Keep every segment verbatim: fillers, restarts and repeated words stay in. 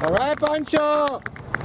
All right, Pancho.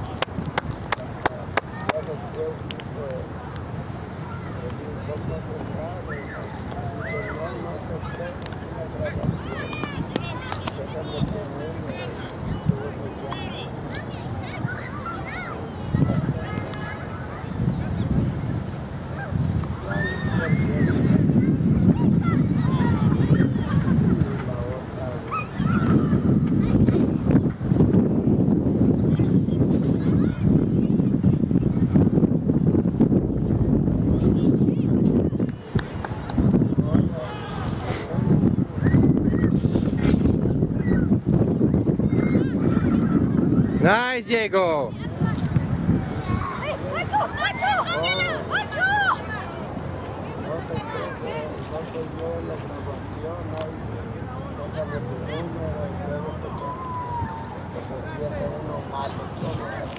Nice, Diego. ¡Hey, Pancho! ¡Pancho! ¡Pancho! No te crees, no soy yo en la grabación, ahí déjame tu número y luego te llamo. Pues así ya tenemos malos todos.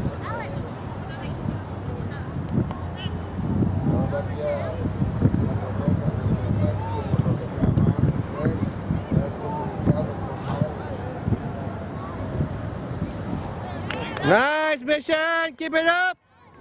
Todavía no me dejan el mensaje como lo dejaba antes, ¿eh? Ya es comunicado formal. Nice mission. Keep it up.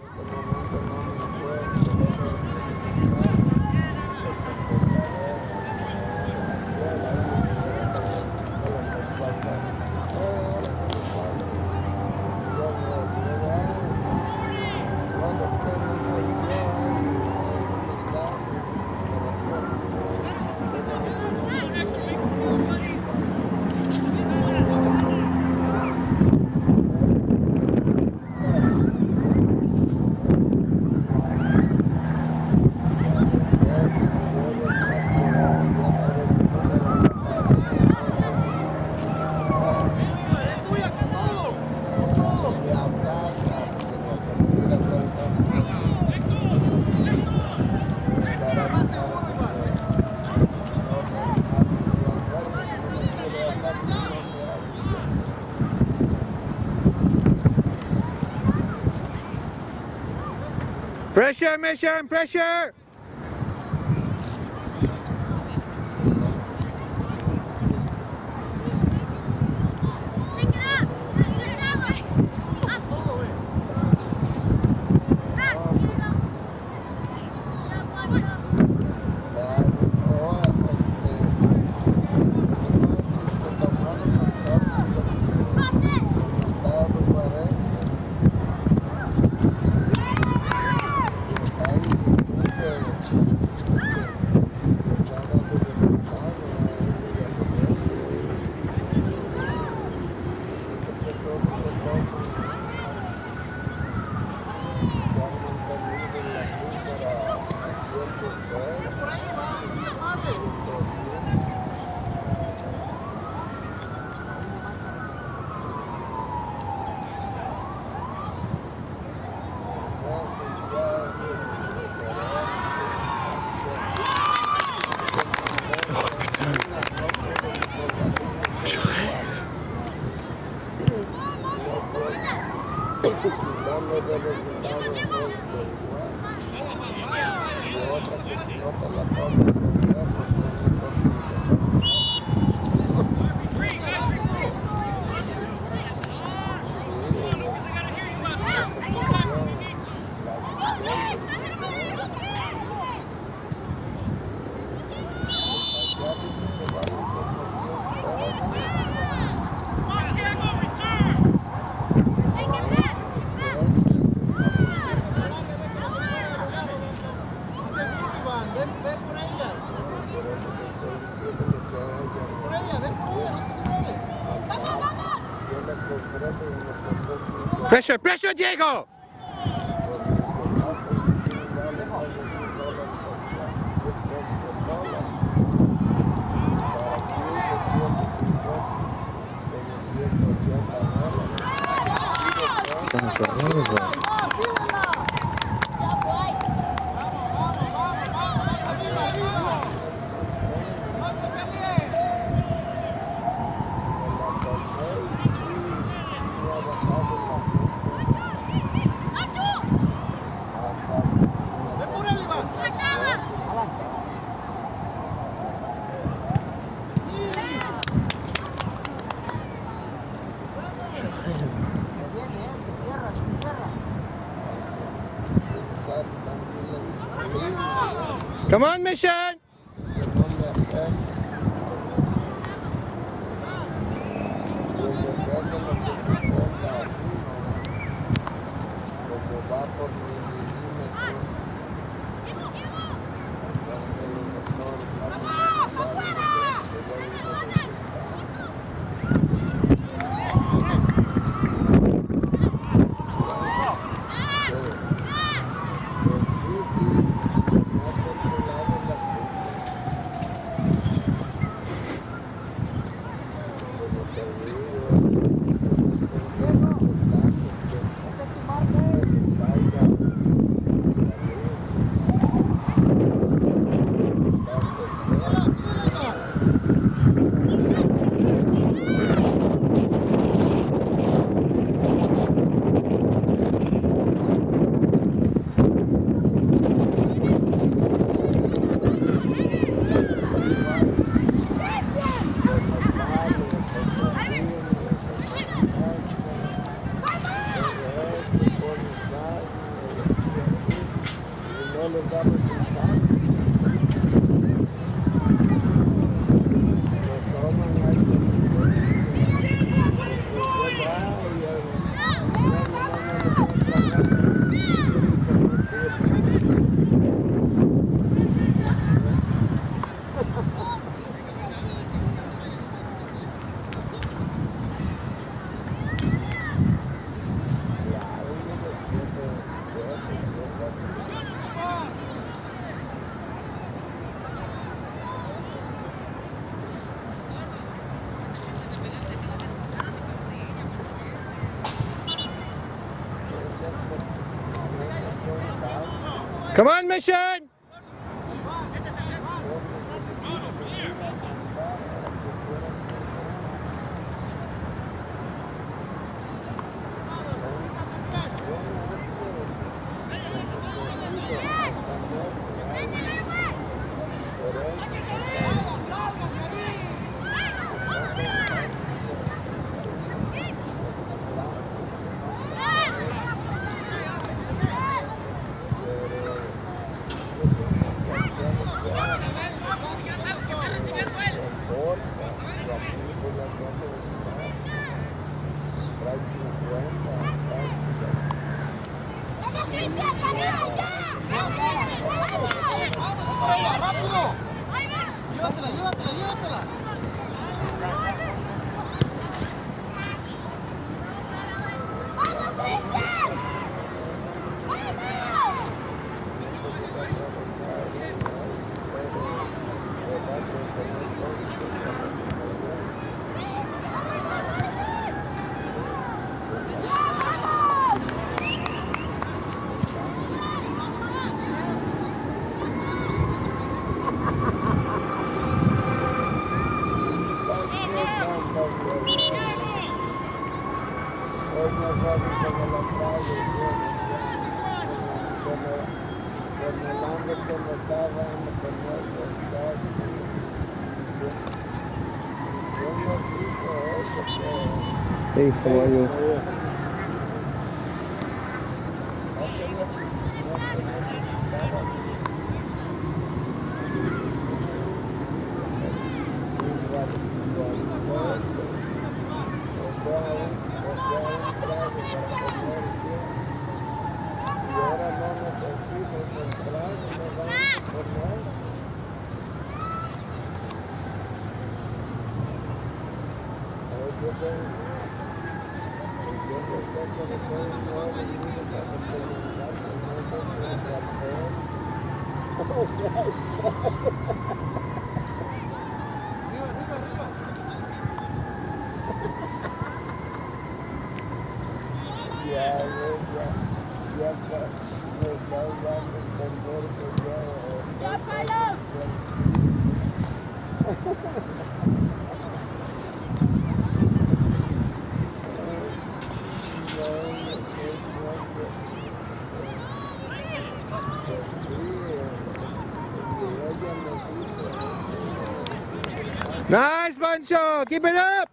Pressure, mission, pressure. Quizá no de resultados muy igual. Y otra que si no te la pones con pues es mejor que Pressure, pressure, Diego. Come on, Mission! Come on, Mission! Llévatela, llévatela, llévatela. Es más fácil como la calle, como Fernando como estaba, como está. Yo no hizo eso, pero... Hey, how are you? No te necesitaba. O sea, o sea, un trago para comer bien. Y ahora no necesito el trago, me van por eso. Yo pensé que después de nueve minutos a la comunidad, no me o sea, Arriba, arriba, arriba. ya, ya, ya, ya, me está dando entender que ya... ¡Ya, palo! Nice, Pancho! Keep it up!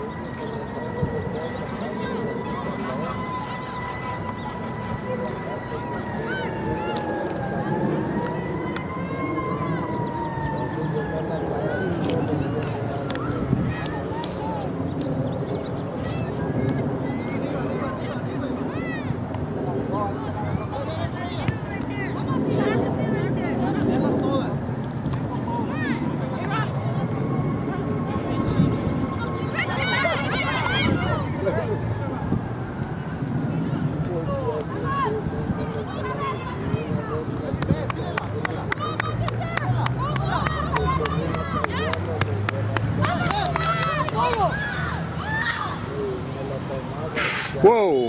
Pero Whoa!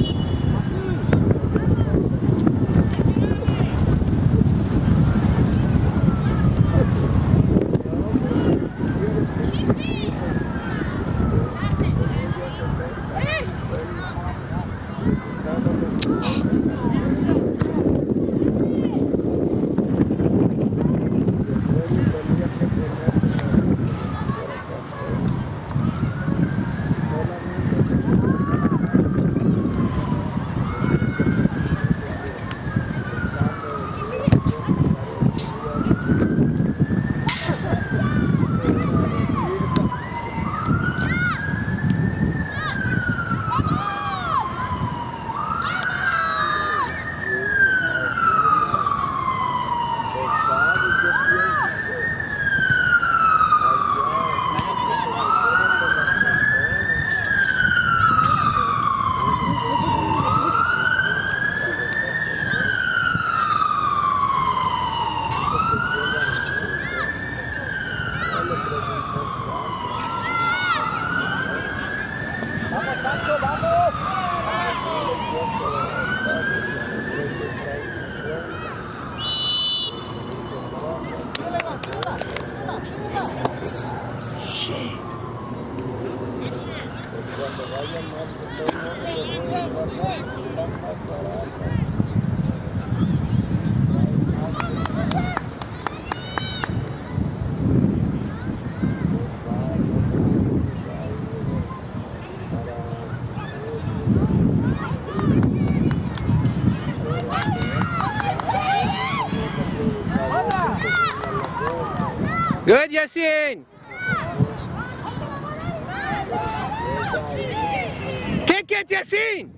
Good, Yasin! Kick it, Yasin!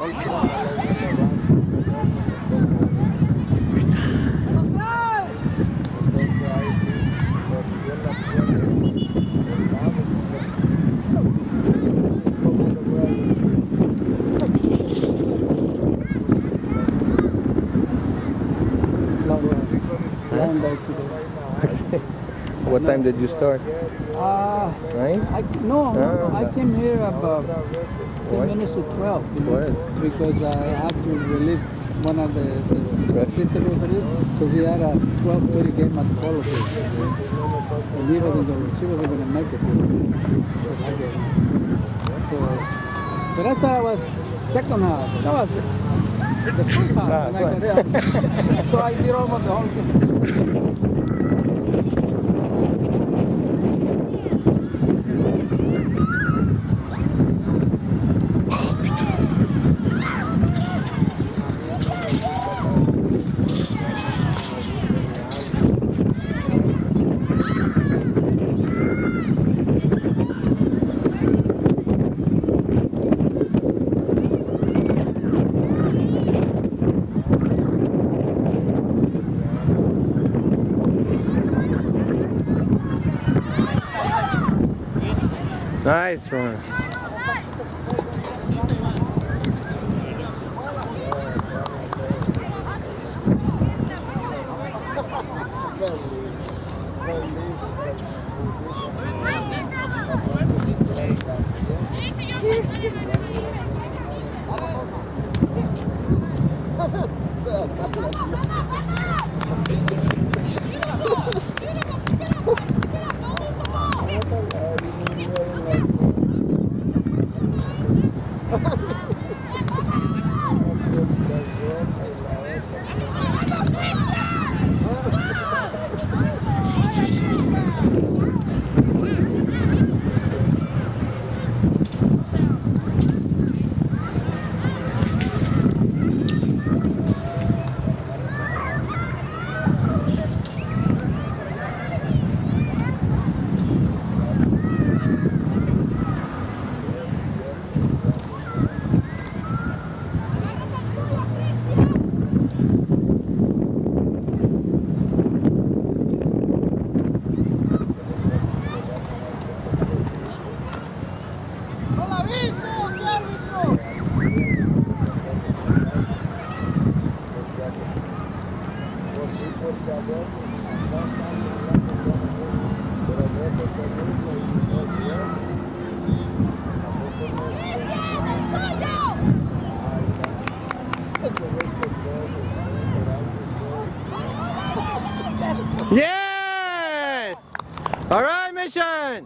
What time did you start? Uh, Right? I, no, no, no, Ah. I came here about ten What? minutes to twelve, you know, What? because I had to relieve one of the, the Right. assistant referees because he had a twelve thirty game at the polo field. And he wasn't going, she wasn't going to make it. You know, so, I get it. So, but I thought I was second half. That was the first half. Ah, and I right. got there. So I did almost the whole thing. Nice one. Pero de ese segundo y no bien. Tampoco no es. Ahí está. Porque ves que todos están esperando soy. Yes! All right, mission.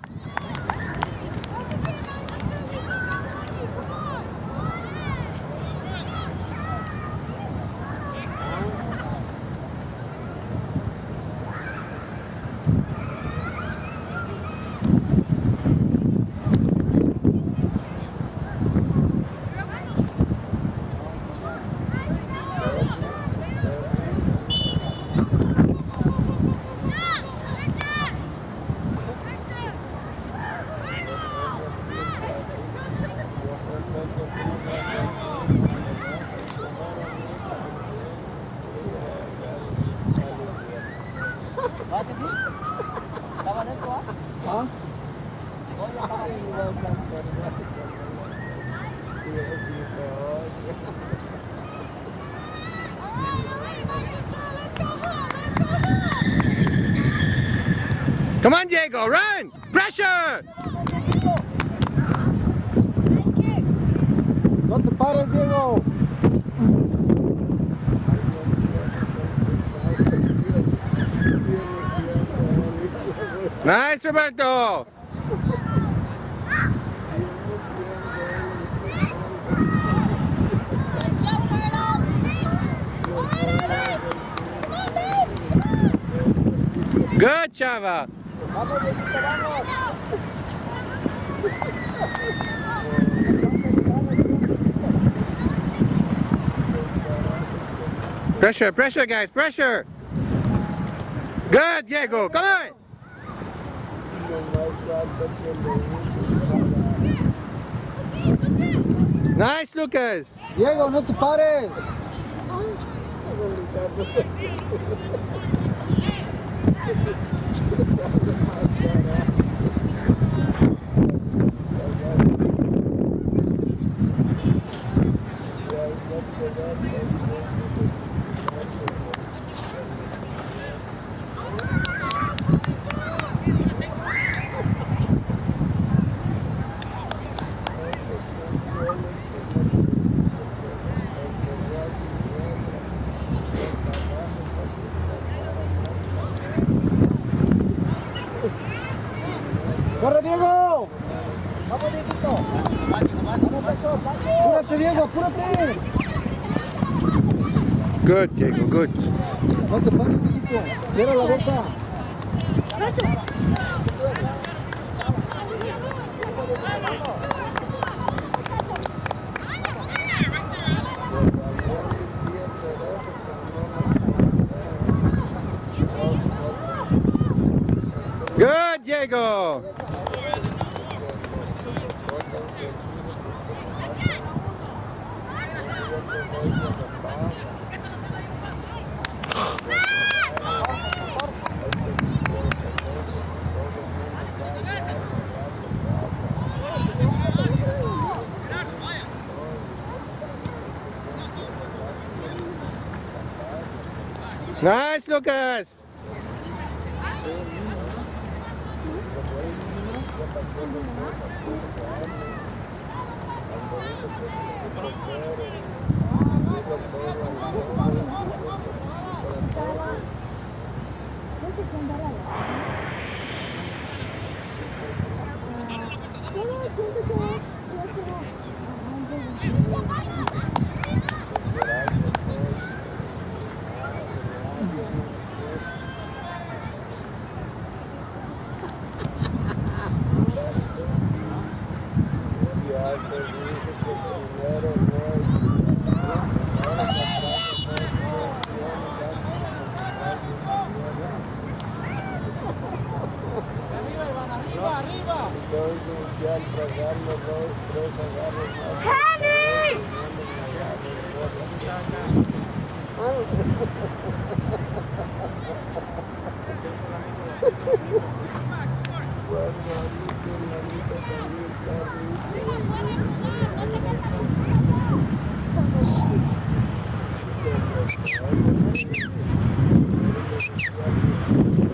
¿Ah? Come on, Diego, run! Pressure! No te pares, Diego. Nice, Roberto! Good, Chava! Vamos, Dieguito, vamos. Pressure, pressure, guys, pressure! Good, Diego, come on! Nice, Lucas! Diego, no te pares. ¡Corre, Diego! ¡Vamos, Dieguito! ¡Apúrate, Diego, apúrate! Good, Diego, good. No te pares, Dieguito. Cierra la boca. Good, Diego! Nice, Lucas! Entonces ya al tragar los dos, tres agarros más. Henry! Bueno,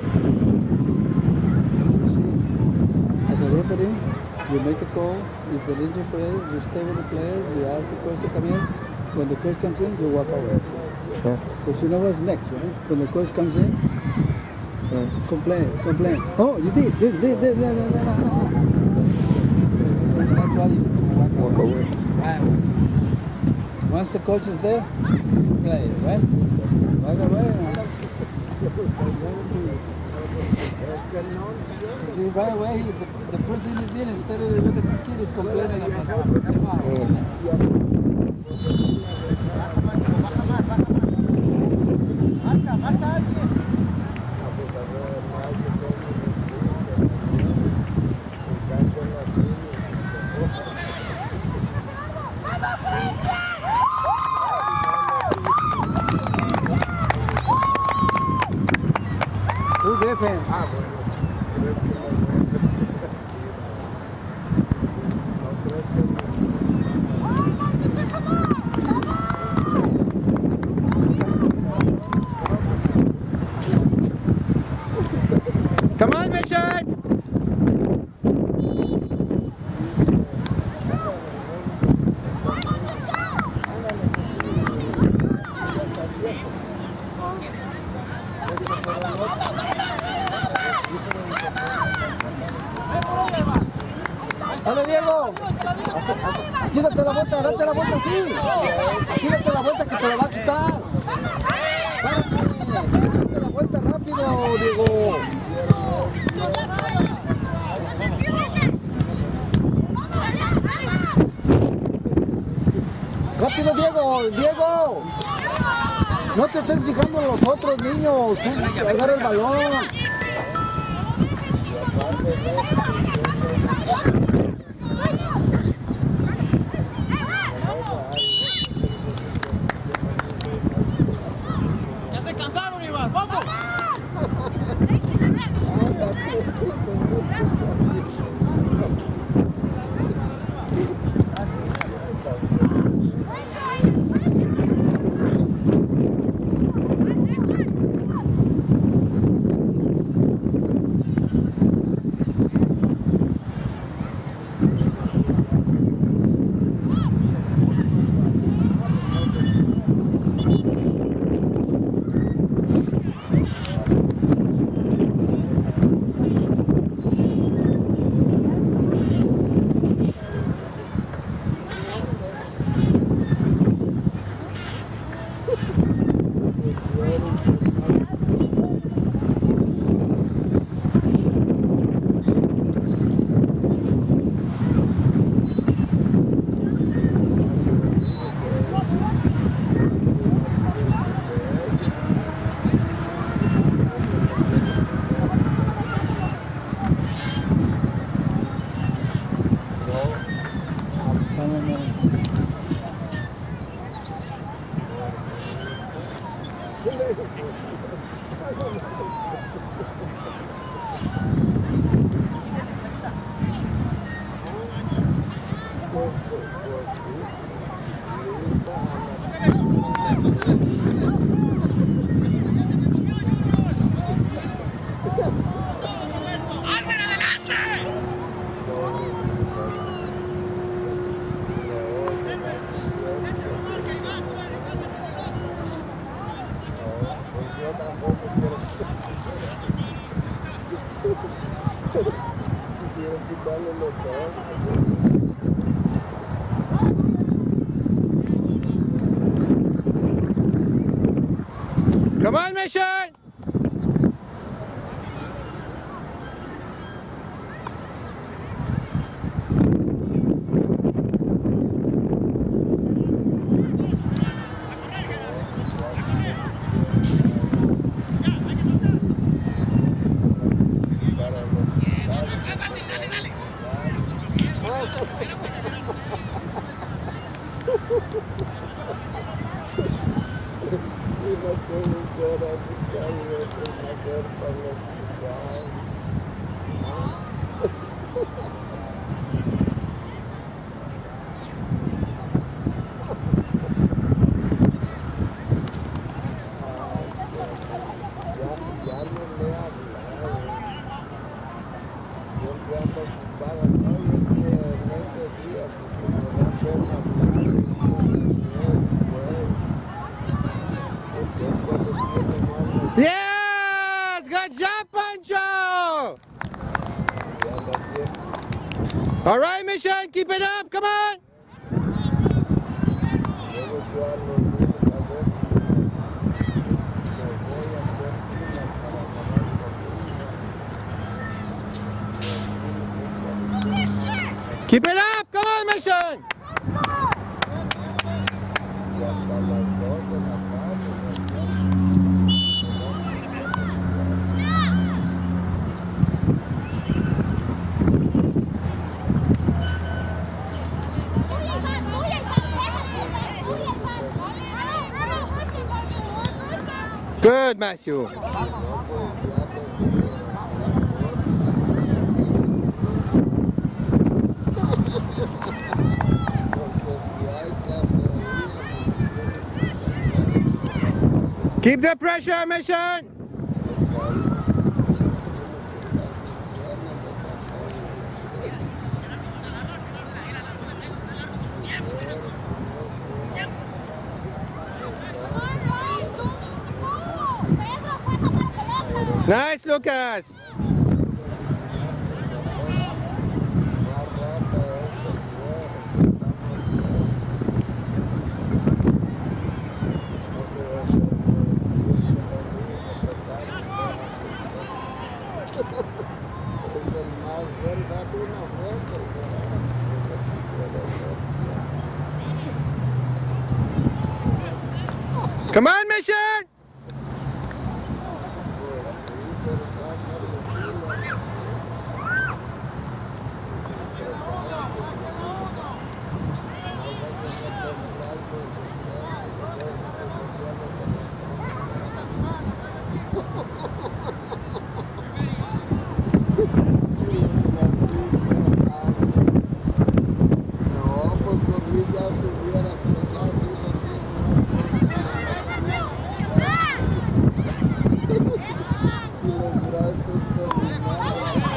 referee, you make the call. If the injured player, you stay with the player, you ask the coach to come in. When the coach comes in, you walk away. Yeah. Because you know what's next, right? When the coach comes in, Yeah. complain, complain. Oh, you did, this, this, this, blah, blah, blah, blah. That's why you walk Walk away. away. Right. Once the coach is there, play, right? Walk away. See, right away, he, the, the first thing he did, instead of look at this kid, is complaining about the foul. Good defense. Come on, Mission! Dale, Diego. Así date la vuelta, date la vuelta así. Así date la vuelta que te la va a quitar. Párate, date la vuelta rápido, Diego. Rápido, Diego, Diego. No te estés fijando en los otros niños. Tú agarra el balón. Ya se cansaron, Iván. ¡Vamos! Quisieron quitarle los dos. Come on, Mission! Una puede ser abusado y otra no ser para excusar. Ya, ya no le he hablado. Siempre ando pagan, ¿no? Y es que en este día, pues, se podrán ver una playa y porque es cuando tiene más. Yes! Good job, Pancho! All right, Mission, keep it up, come on! Luego yo a los lunes a veces me voy a hacer fila para agarrar comida. Keep it up, come on, Mission! Y hasta las dos de la tarde. Good, Matthew. Keep the pressure, Mission. Nice, Lucas. Es el más bueno, date una vuelta. Come on, Mission. No, pues por mí ya estuvieras ya haciendo así. Si lograste terminar.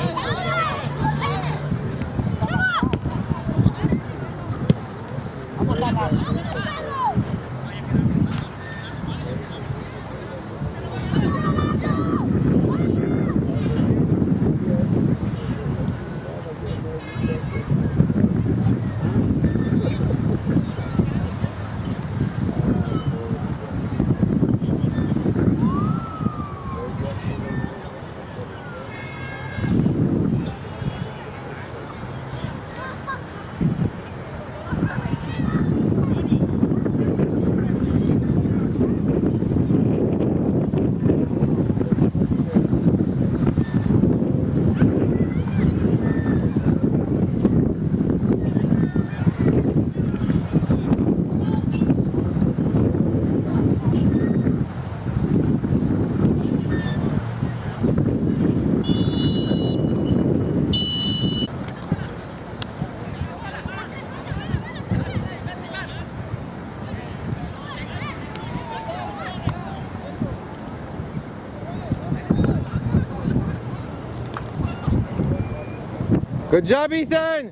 Good job, Ethan.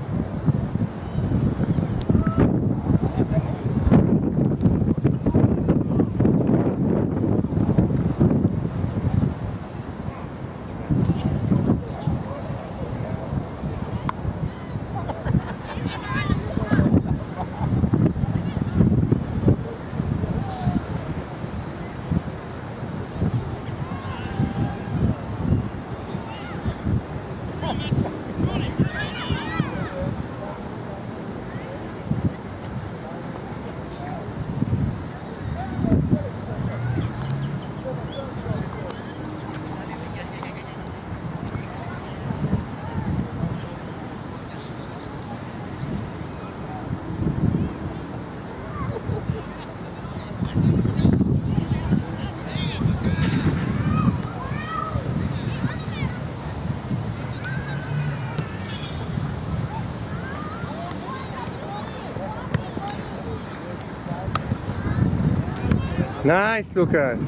Nice, Lucas.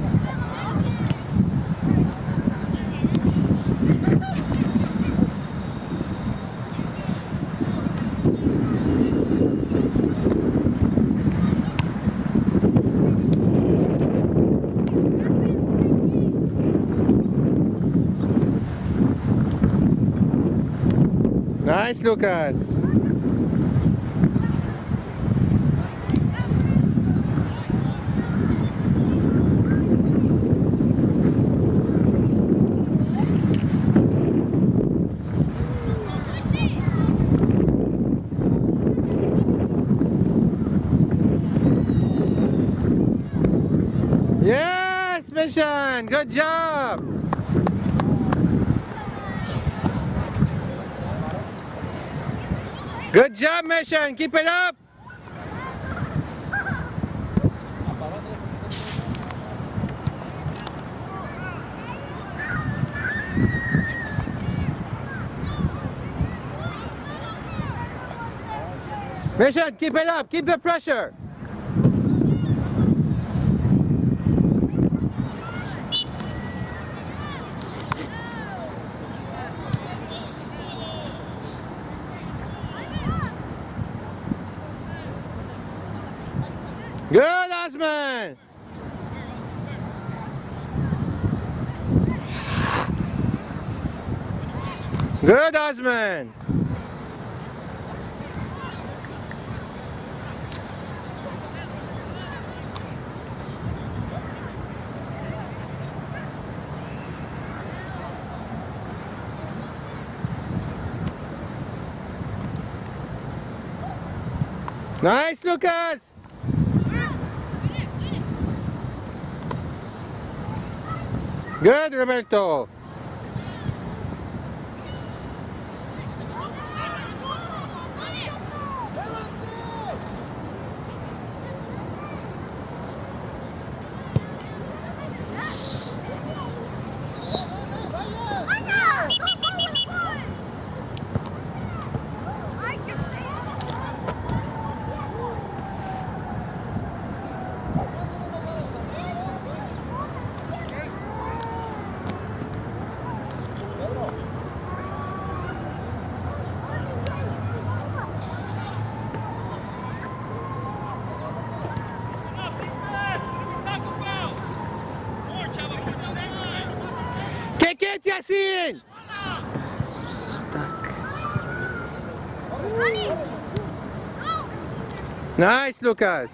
Nice, Lucas. Yes, Mission. Good job. Good job, Mission. Keep it up. Mission, keep it up. Keep the pressure. Good, Osman. Good, Osman. Nice, Lucas. Good, Roberto. Kick it, Yasin! Nice, Lucas.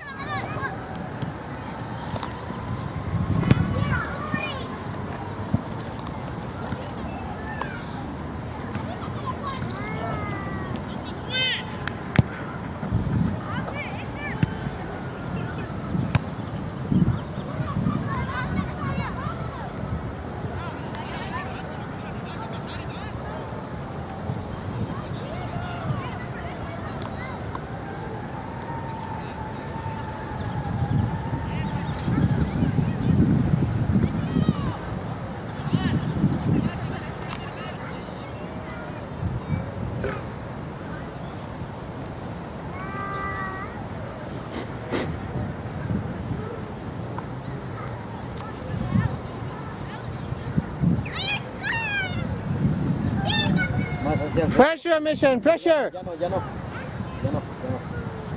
Pressure, Mission, pressure. Ya no, ya no. Ya no, ya no.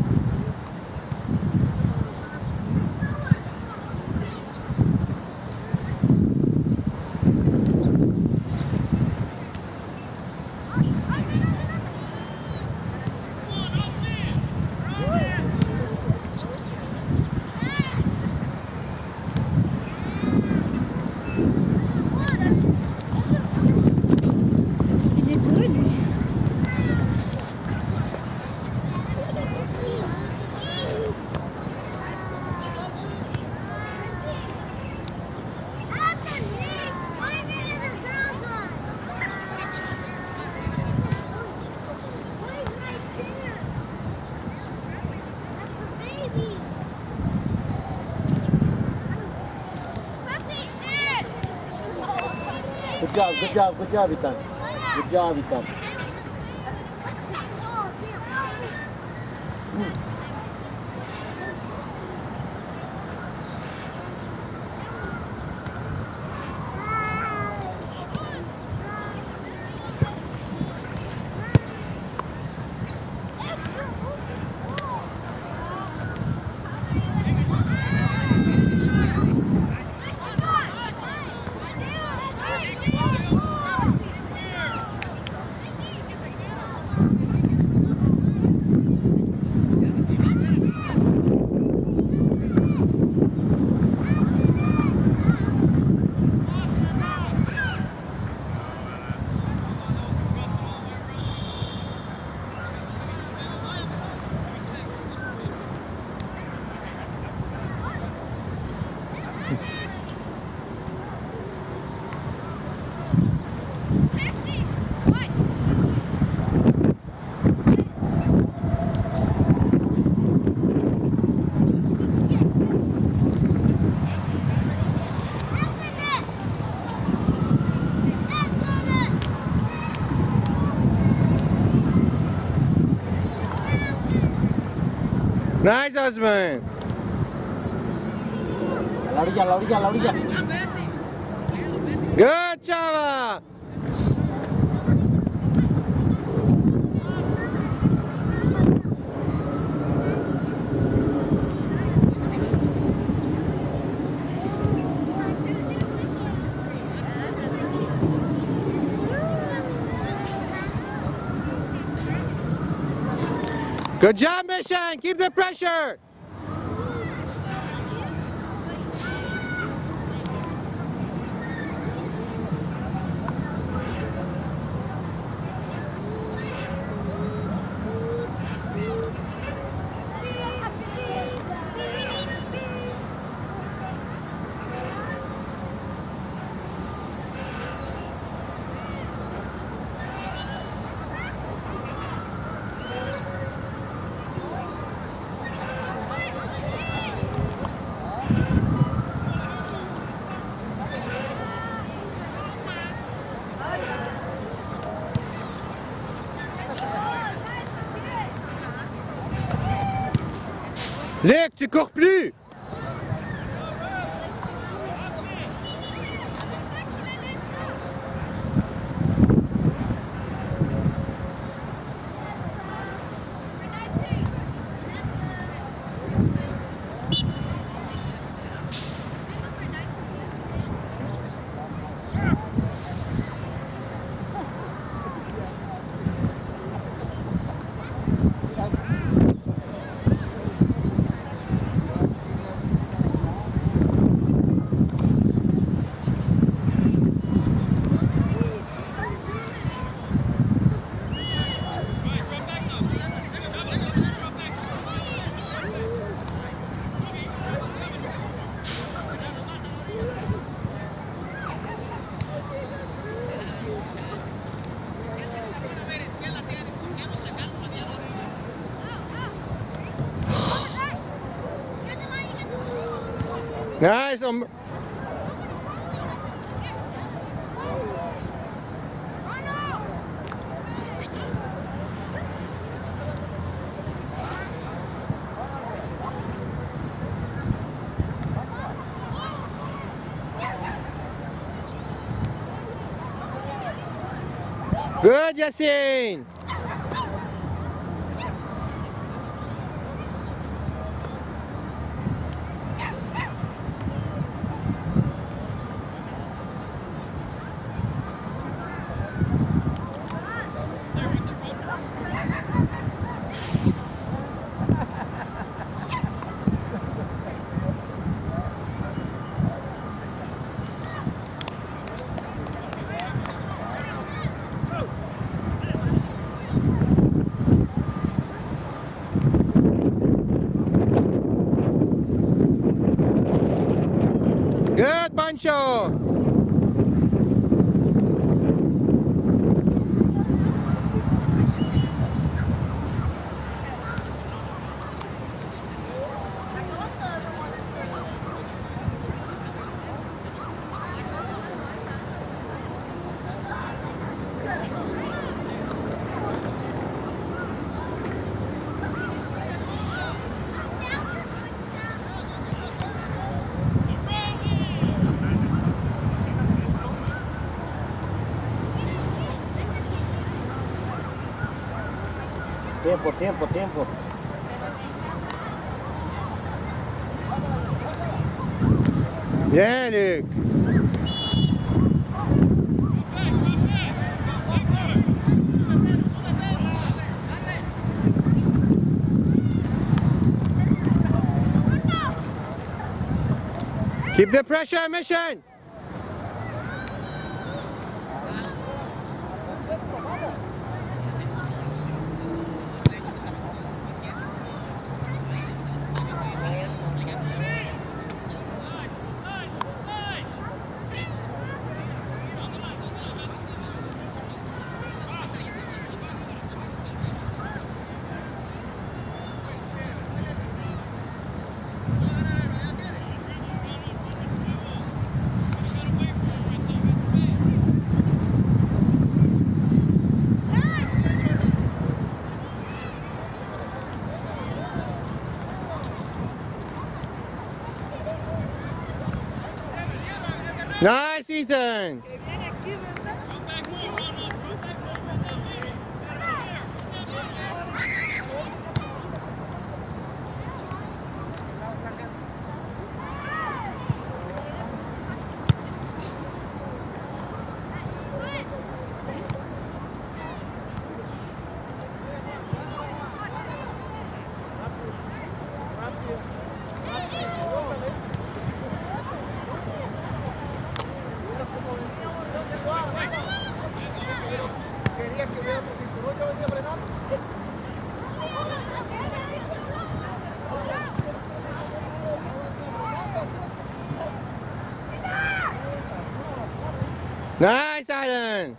Good job, good job, good job, Ethan. Good job, Ethan. Nice, Osman. A la orilla, a la orilla, a la orilla. Good, Chava. Good job, Mission. Keep the pressure. Luc, tu cours plus. Nice. Um... Good, Yassine. Good, Pancho. Tiempo, tiempo, tiempo. Bien, Luc. Keep the pressure, Mission. Nice, Ethan. Nice, Alan.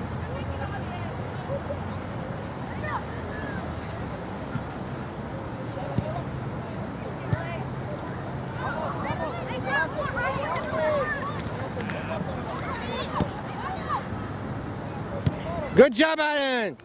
Good job, Alan.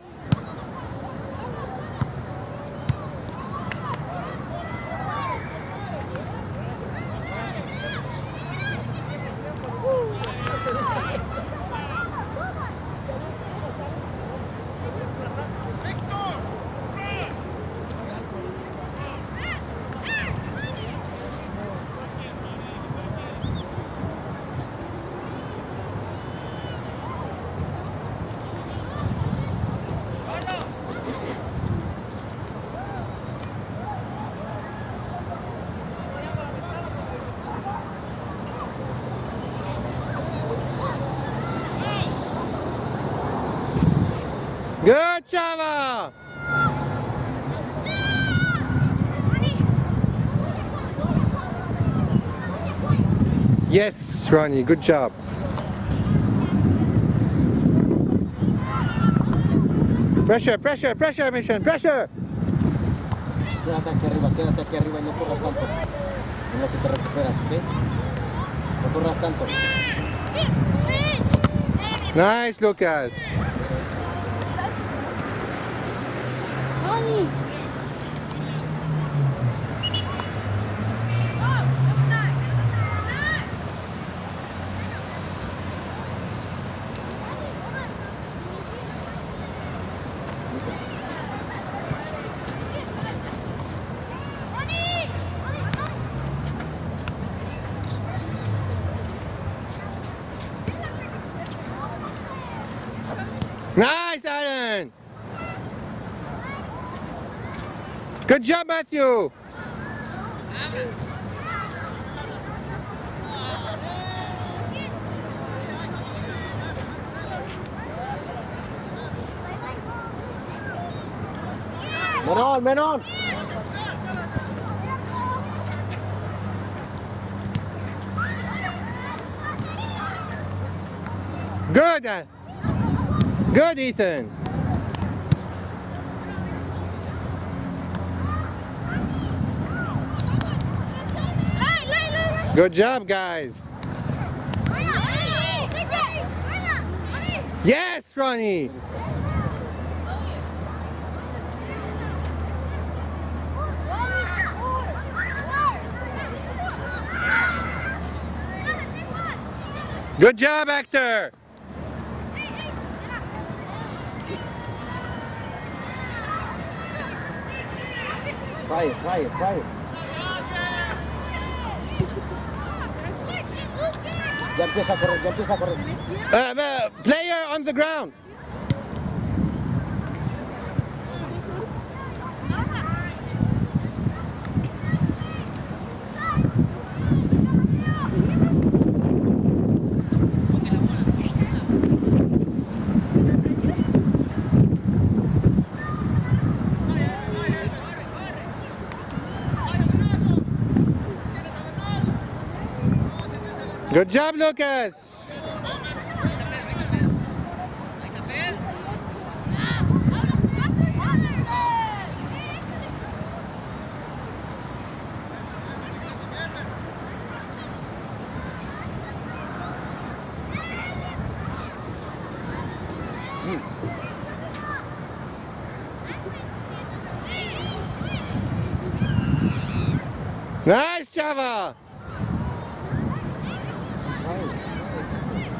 Good, Chava! Yes, Ronnie, good job. Pressure, pressure, pressure, Mission, pressure! Quédate aquí arriba, quédate aquí arriba y no corras tanto. En lo que te recuperas, ¿ok? No corras tanto. Nice, Lucas. Honey. Nice, Alan! Good job, Matthew! Menon, Menon. Good! uh, Good, Ethan! Good job, guys! Yes, Ronnie! Good job, Hector! Try it, try it, try it. Ya empieza a correr, ya empieza a correr. Uh, uh, player on the ground! Good job, Lucas! Nice, Java!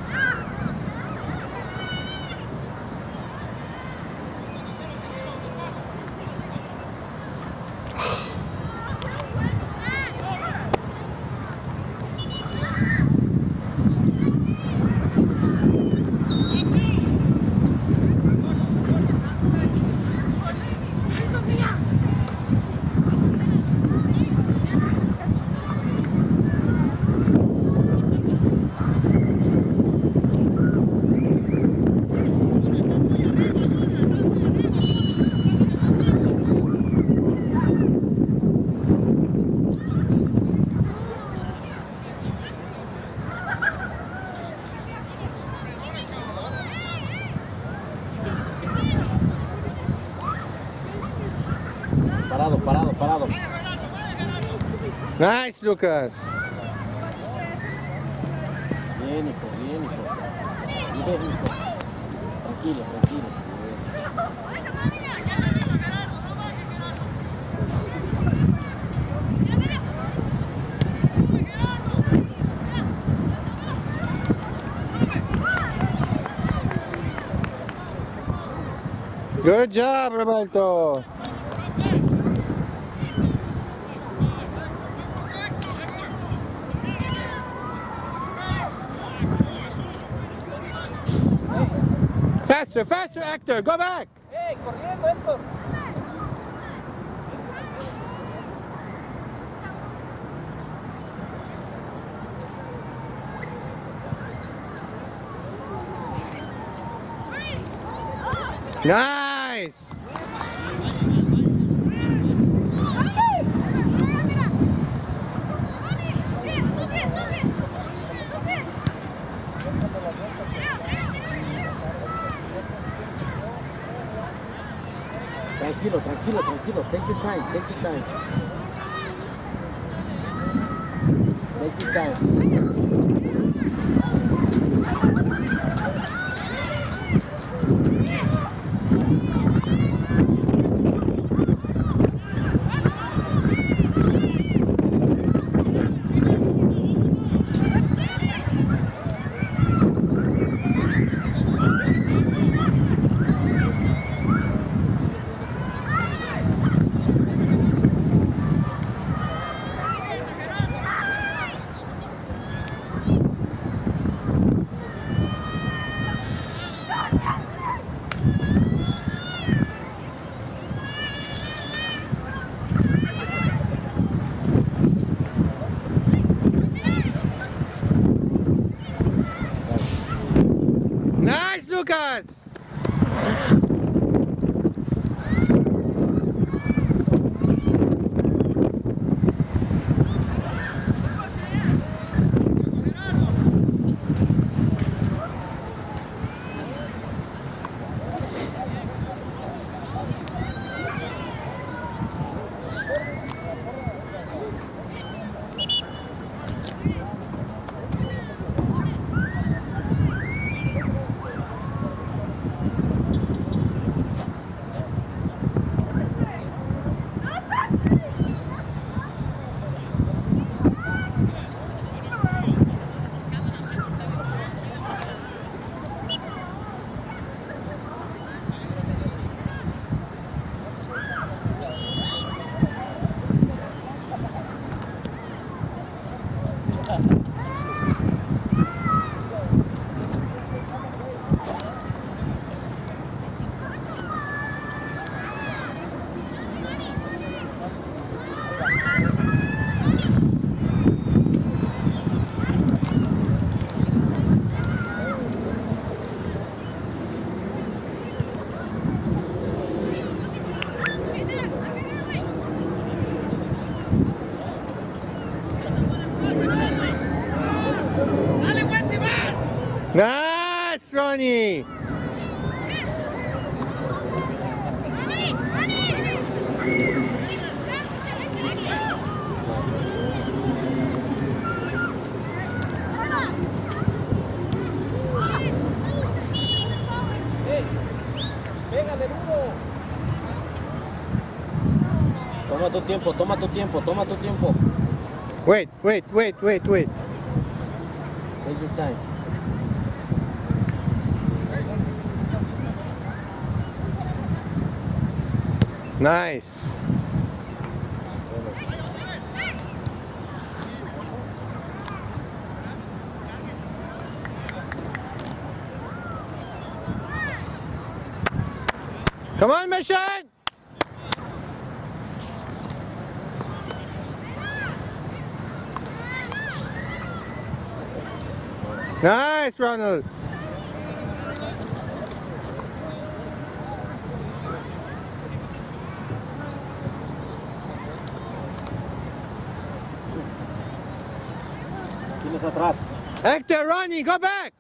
Parado, parado, parado. Nice, Lucas. Bien, hijo, bien, hijo. Bien, hijo. Tranquilo, tranquilo. Good job, Roberto. Faster, faster, Hector. Go back. ¡Ey, corriendo, Héctor! Nice. Tranquilo, tranquilo, tranquilo. Take your time, take your time. Take your time. Nice, Lucas. Nice, Ronnie. ¡Pégale duro! Toma tu tiempo, toma tu tiempo, toma tu tiempo. Wait, wait, wait, wait, wait. Take your time. Nice. Come on, Mission! Nice, Ronald. Tienes atrás. Hector, Ronnie, go back!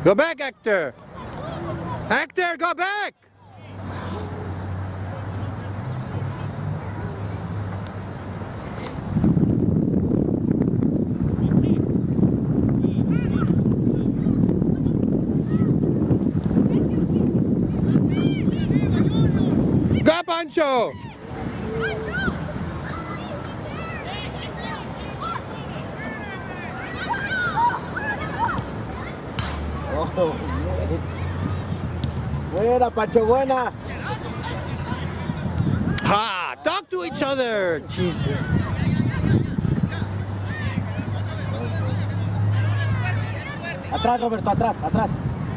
Go back, Hector. Hector, go back. Go, Pancho. Oh, buena, Pancho, buena. Ha! Talk to each other. Jesus. Atrás, Roberto, atrás, atrás.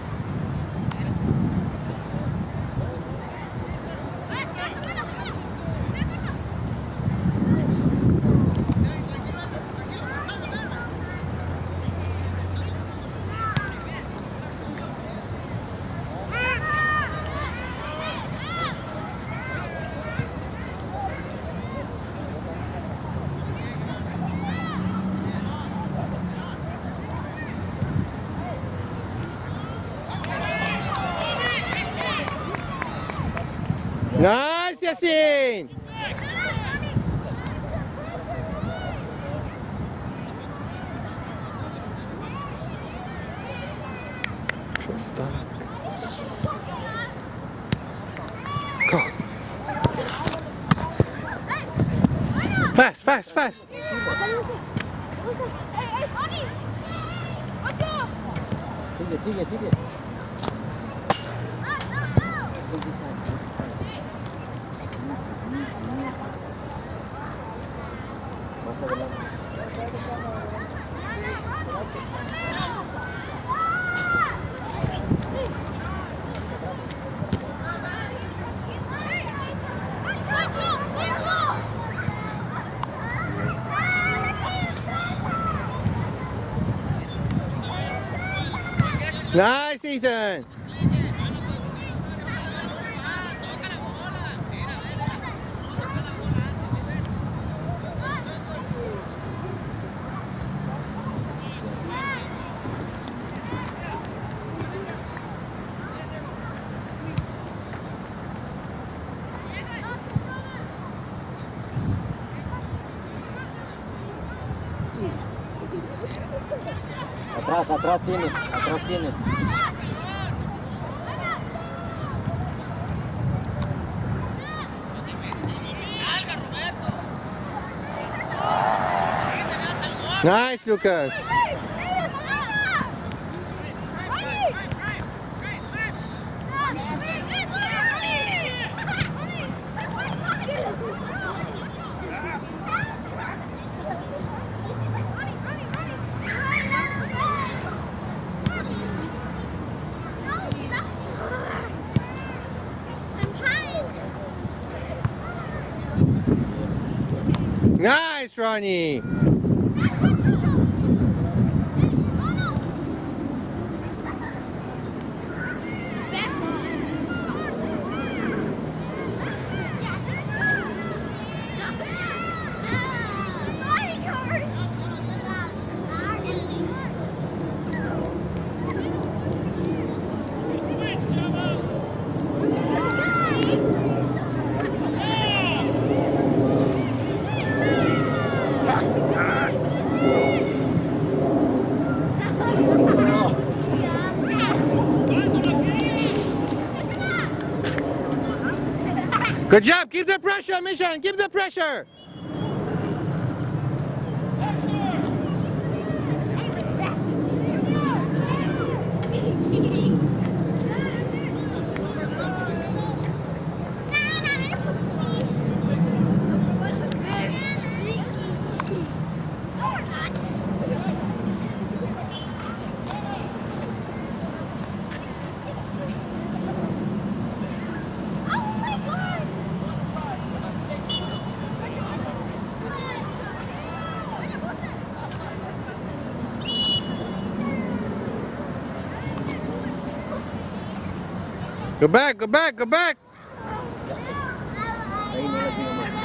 Nice, Yasin. Tristan. Go. Fast, fast, fast. Sigue, sigue, sigue. Más adelante. Nice, Ethan. Atrás, atrás tienes, atrás tienes. Nice, Lucas. Nice, Ronnie. Good job. Keep the pressure, Mission. Keep the pressure. Go back, go back, go back. Ahí no le pido más.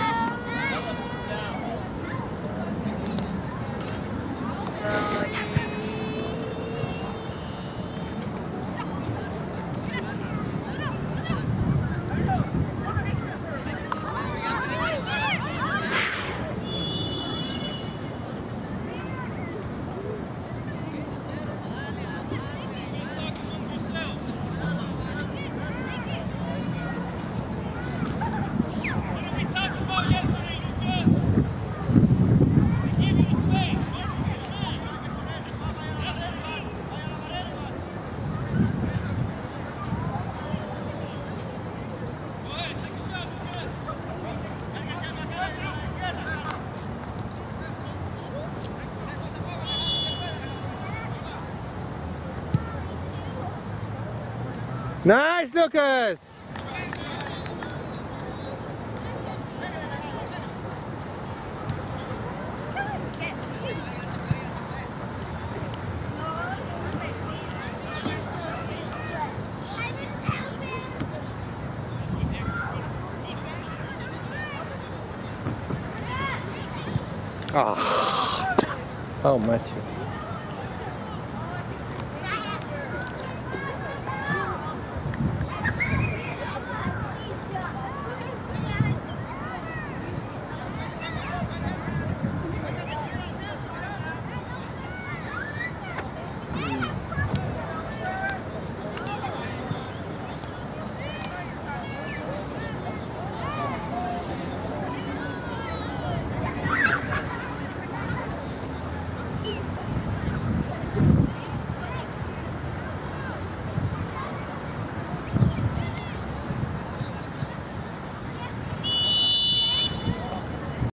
Nice, Lucas. Ah. Oh, Matthew.